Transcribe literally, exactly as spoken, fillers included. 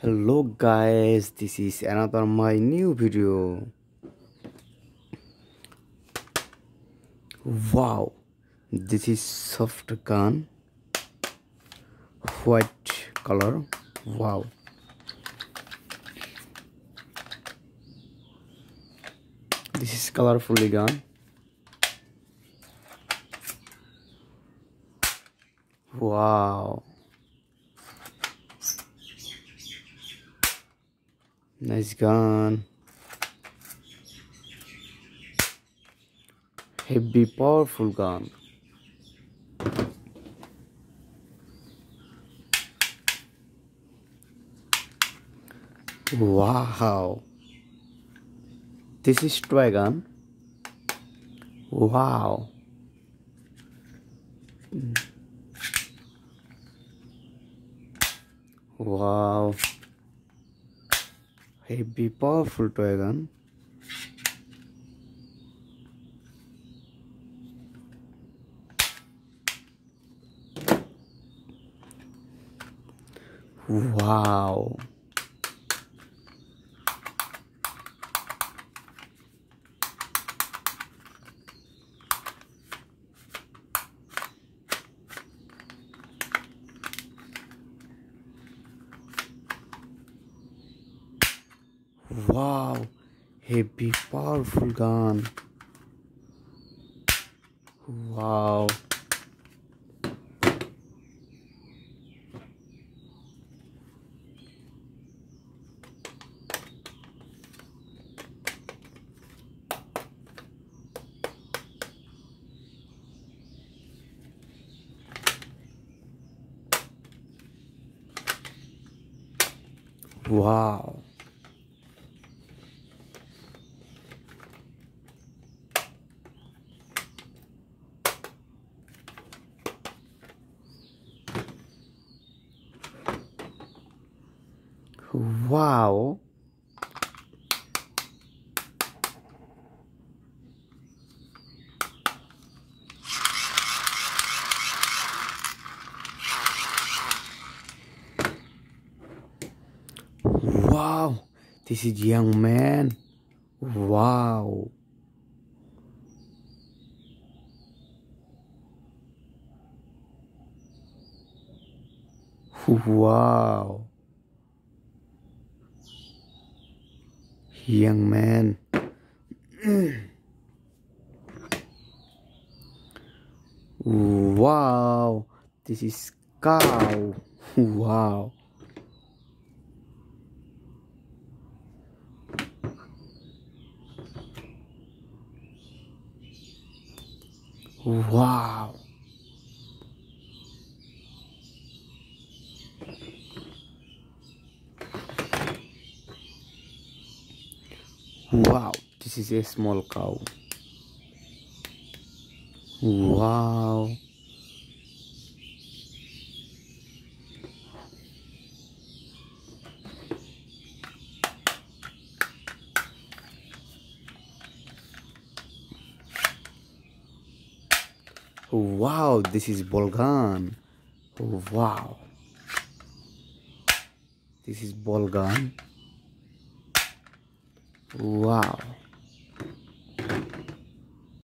Hello guys, this is another my new video. Wow, this is soft gun, white color. Wow, this is colorfully gun. Wow, nice gun. Heavy powerful gun. Wow, this is toy gun. Wow, wow, heavy powerful toy gun. Wow, wow, heavy powerful gun. Wow, wow, wow, wow, this is young man. Wow, wow, young man. Wow, this is cow. Wow, wow, wow, this is a small cow. Wow, wow, this is ball gun. Wow, this is ball gun. Wow.